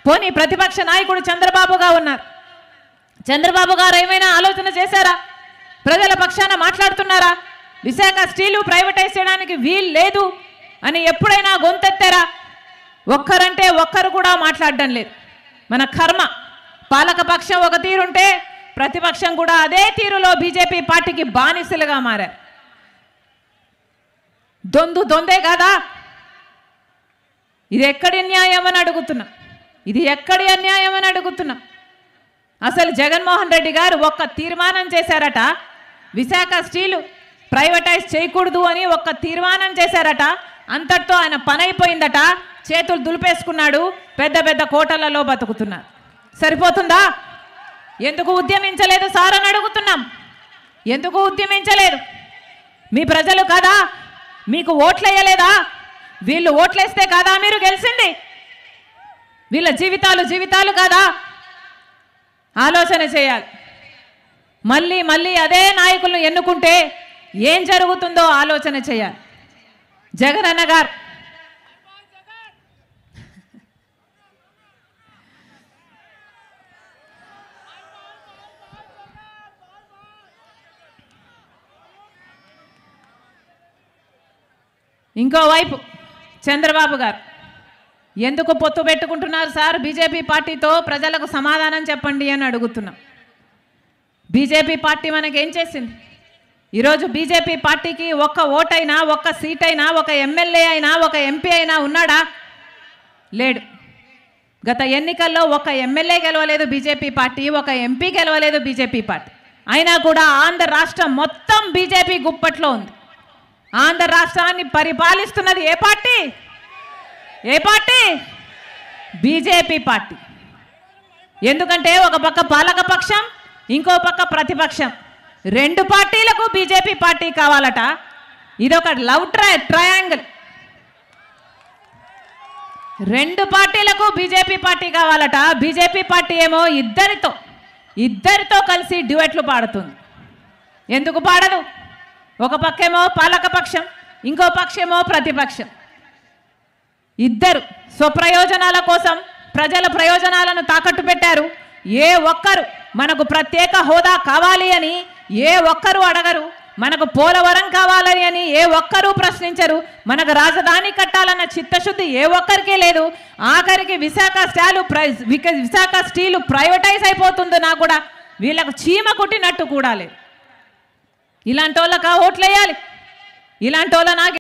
పోనీ ప్రతిపక్ష నాయకుడు చంద్రబాబుగా ఉన్నారు. చంద్రబాబు గారు ఏమైనా ఆలోచన చేశారా? ప్రజల పక్షాన మాట్లాడుతున్నారా? విశాఖ స్టీలు ప్రైవేటైజ్ చేయడానికి వీలు లేదు అని ఎప్పుడైనా గొంతెత్తారా? ఒక్కరంటే ఒక్కరు కూడా మాట్లాడడం లేదు. మన కర్మ. పాలక పక్షం ఒక తీరుంటే ప్రతిపక్షం కూడా అదే తీరులో బీజేపీ పార్టీకి బానిసలుగా మారారు. దొందే కాదా? ఇది ఎక్కడి న్యాయం అని అడుగుతున్నా. ఇది ఎక్కడి అన్యాయం అని అడుగుతున్నా. అసలు జగన్మోహన్ రెడ్డి గారు ఒక్క తీర్మానం చేశారట, విశాఖ స్టీలు ప్రైవేటైజ్ చేయకూడదు అని ఒక్క తీర్మానం చేశారట. అంతటితో ఆయన పని అయిపోయిందట. చేతులు దులిపేసుకున్నాడు. పెద్ద పెద్ద కోటలలో బతుకుతున్నారు. సరిపోతుందా? ఎందుకు ఉద్యమించలేదు సార్ అని అడుగుతున్నాం. ఎందుకు ఉద్యమించలేదు? మీ ప్రజలు కాదా? మీకు ఓట్లేయలేదా? వీళ్ళు ఓట్లేస్తే కాదా మీరు గెలిచింది? వీళ్ళ జీవితాలు కాదా? ఆలోచన చేయాలి. మళ్ళీ మళ్ళీ అదే నాయకులను ఎన్నుకుంటే ఏం జరుగుతుందో ఆలోచన చేయాలి. జగనన్న గారు ఇంకోవైపు చంద్రబాబు గారు ఎందుకు పొత్తు పెట్టుకుంటున్నారు సార్ బీజేపీ పార్టీతో? ప్రజలకు సమాధానం చెప్పండి అని అడుగుతున్నాం. బీజేపీ పార్టీ మనకేం చేసింది? ఈరోజు బీజేపీ పార్టీకి ఒక్క ఓటైనా, ఒక్క సీట్ అయినా, ఒక ఎమ్మెల్యే అయినా, ఒక ఎంపీ అయినా ఉన్నాడా? లేడు. గత ఎన్నికల్లో ఒక ఎమ్మెల్యే గెలవలేదు బీజేపీ పార్టీ, ఒక ఎంపీ గెలవలేదు బీజేపీ పార్టీ. అయినా కూడా ఆంధ్ర రాష్ట్రం మొత్తం బీజేపీ గుప్పట్లో ఉంది. ఆంధ్ర రాష్ట్రాన్ని పరిపాలిస్తున్నది ఏ పార్టీ? ఏ పార్టీ? BJP party. ఎందుకంటే ఒక పక్క పాలక పక్షం, ఇంకో పక్క ప్రతిపక్షం. రెండు పార్టీలకు బీజేపీ పార్టీ కావాలట. ఇదొక లవ్ ట్రయాంగిల్. రెండు పార్టీలకు బీజేపీ పార్టీ కావాలట. బీజేపీ పార్టీ ఏమో ఇద్దరితో కలిసి డ్యూయెట్లు పాడుతుంది. ఎందుకు పాడదు? ఒక పక్కేమో పాలక పక్షం, ఇంకో పక్షేమో ప్రతిపక్షం. ఇద్దరు స్వప్రయోజనాల కోసం ప్రజల ప్రయోజనాలను తాకట్టు పెట్టారు. ఏ ఒక్కరు మనకు ప్రత్యేక హోదా కావాలి అని ఏ ఒక్కరు అడగరు. మనకు పోలవరం కావాలని అని ఏ ఒక్కరూ ప్రశ్నించరు. మనకు రాజధాని కట్టాలన్న చిత్తశుద్ధి ఏ ఒక్కరికి లేదు. ఆఖరికి విశాఖ స్టీలు ప్రైవేటైజ్ అయిపోతుందన్నా కూడా వీళ్ళకు చీమ కుట్టినట్టు కూడా లేదు. ఇలాంటి వాళ్ళకా ఓట్లేయాలి? ఇలాంటి వాళ్ళ